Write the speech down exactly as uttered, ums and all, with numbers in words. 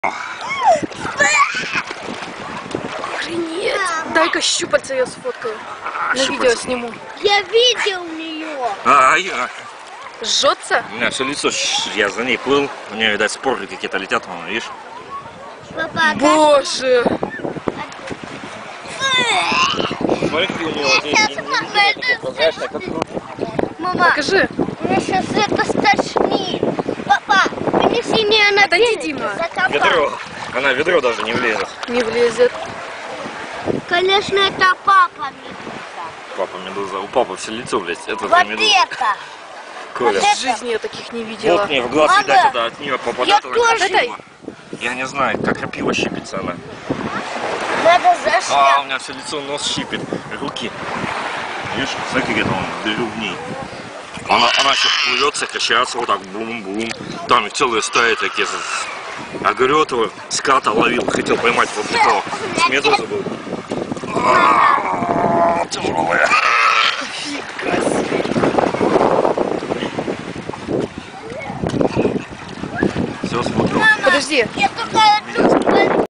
Охренеть! Дай-ка щупальца ее сфоткаю. На Щупальца. видео сниму. Я видел ее. А, я... Жжется? У меня все лицо, я за ней плыл. У нее, видать, споры какие-то летят, вон, видишь? Папа, Боже! Смотри, какие у нее мама, Покажи. меня сейчас это стошнит. Папа, принеси мне на Отойди, берег, Дима. закопай. ведро. Она в ведро даже не влезет. Не влезет. Конечно, это папа Медуза. Папа Медуза. У папы все лицо, блядь. Это Вот за Медуза. это. Коля. В жизни я таких не видела. Вот мне в глаз, Мама, видать, это от нее попадает. я она тоже. крапива. Я не знаю, как крапива щипится она. Надо А, у зашляпать. меня все лицо, нос щипит, руки. Видишь, смотри, где-то он дыру в ней. Она, она сейчас плывет, сокращается, вот так, бум-бум. Там и целые стаи такие. А говорю, этого ската ловил, хотел поймать вот такого. С медузы был. А-а-а, тяжелая. Фига себе. Все, смотрю. Подожди. Я только